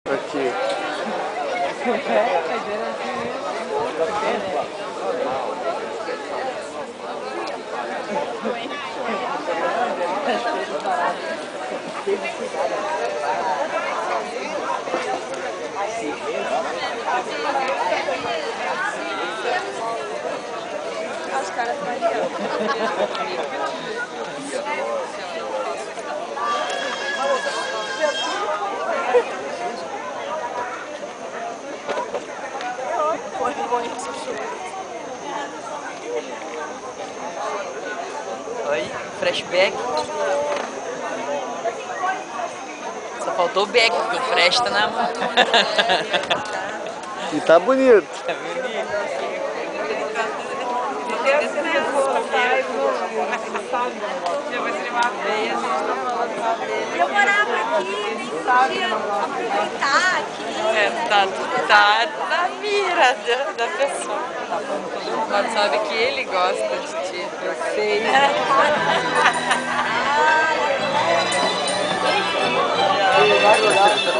Aqui. Os caras estão ali, ó. Oi, flashback. Só faltou o back, porque o flash tá na mão. E tá bonito. Tá bonito. Deus se levou, pai, já vai ser uma veia, a gente tá falando uma veia. Eu morava aqui, nem podia aproveitar aqui. É, tá na mira da pessoa. Mas sabe que ele gosta de ti. Eu sei. Vai olhar.